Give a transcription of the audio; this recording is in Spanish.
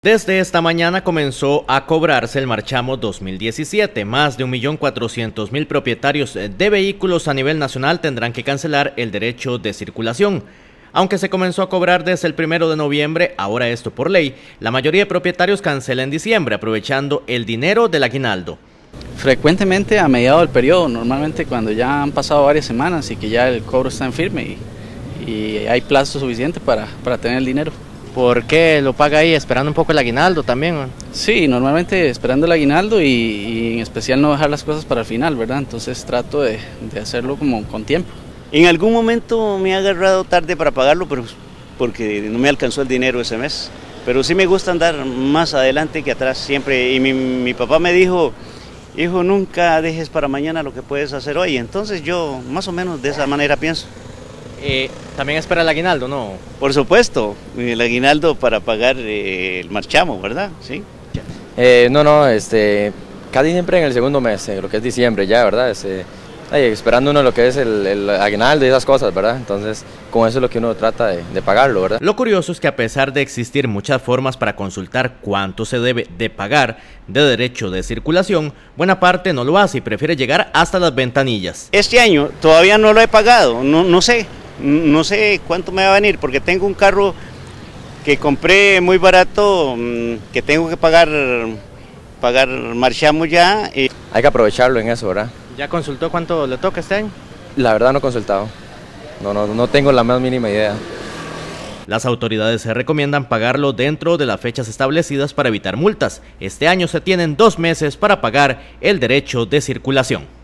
Desde esta mañana comenzó a cobrarse el marchamo 2017. Más de 1.400.000 propietarios de vehículos a nivel nacional tendrán que cancelar el derecho de circulación. Aunque se comenzó a cobrar desde el 1 de noviembre, ahora esto por ley, la mayoría de propietarios cancela en diciembre, aprovechando el dinero del aguinaldo. Frecuentemente a mediados del periodo, normalmente cuando ya han pasado varias semanas y que ya el cobro está en firme y hay plazo suficiente para tener el dinero. ¿Por qué lo paga ahí, esperando un poco el aguinaldo también? Sí, normalmente esperando el aguinaldo y en especial no dejar las cosas para el final, ¿verdad? Entonces trato de hacerlo como con tiempo. En algún momento me ha agarrado tarde para pagarlo, pero porque no me alcanzó el dinero ese mes. Pero sí me gusta andar más adelante que atrás siempre. Y mi papá me dijo, hijo, nunca dejes para mañana lo que puedes hacer hoy. Entonces yo más o menos de esa manera pienso. También espera el aguinaldo, ¿no? Por supuesto, el aguinaldo para pagar el marchamo, ¿verdad? Sí. Casi siempre en el segundo mes, lo que es diciembre ya, ¿verdad? Esperando uno lo que es el aguinaldo y esas cosas, ¿verdad? Entonces, con eso es lo que uno trata de pagarlo, ¿verdad? Lo curioso es que a pesar de existir muchas formas para consultar cuánto se debe de pagar de derecho de circulación, buena parte no lo hace y prefiere llegar hasta las ventanillas. Este año todavía no lo he pagado, no sé cuánto me va a venir, porque tengo un carro que compré muy barato, que tengo que pagar marchamo ya. Hay que aprovecharlo en eso, ¿verdad? ¿Ya consultó cuánto le toca este año? La verdad no he consultado, no tengo la más mínima idea. Las autoridades se recomiendan pagarlo dentro de las fechas establecidas para evitar multas. Este año se tienen 2 meses para pagar el derecho de circulación.